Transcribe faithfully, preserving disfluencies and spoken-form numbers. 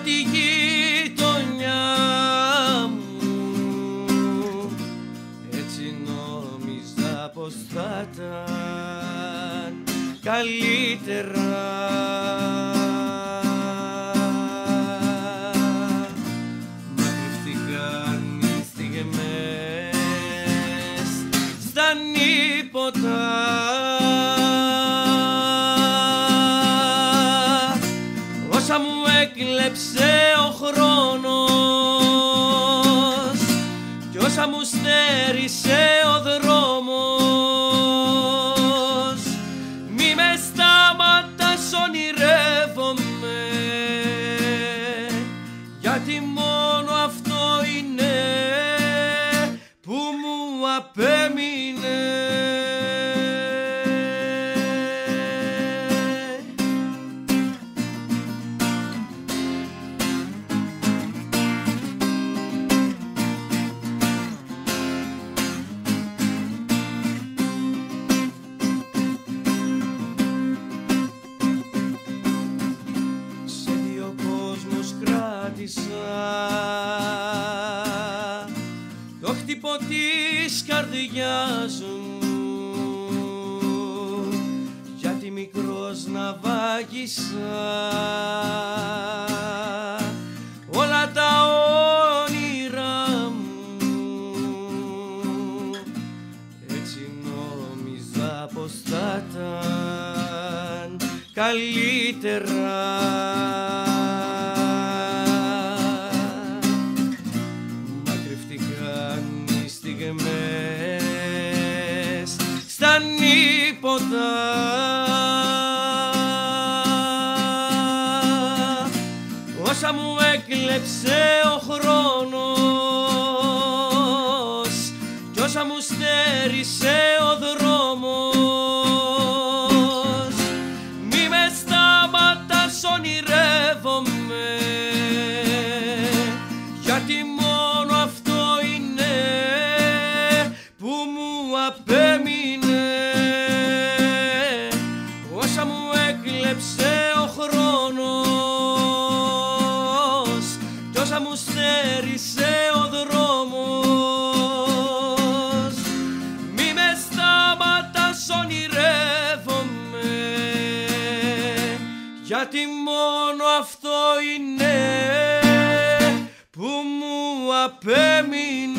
τη γειτονιά μου, έτσι νόμιζα πως θα ήταν καλύτερα. Μακρυφθήκαν οι στιγμές στα νύποτα, όσα μου έκλεψε ο χρόνος κι όσα μου στέρισε ο δρόμος. Μη με σταματάς, ονειρεύομαι, γιατί μόνο αυτό είναι που μου απέμεινε. Το χτυπώ της καρδιάς μου, γιατί μικρός να βάγισα όλα τα όνειρά μου. Έτσι νόμιζα πως θα ήταν καλύτερα. Στα νύποτα, όσα μου έκλεψε ο χρόνος κι όσα μου στέρισε ο δρόμος. Μη με σταματάς, ονειρεύομαι, γιατί μόνο αυτό είναι που μου απέμεινε. Όσα μου έκλεψε ο χρόνος κι όσα μου στέρισε ο δρόμος. Μη με σταματάς, ονειρεύομαι, γιατί μόνο αυτό είναι που μου απέμεινε.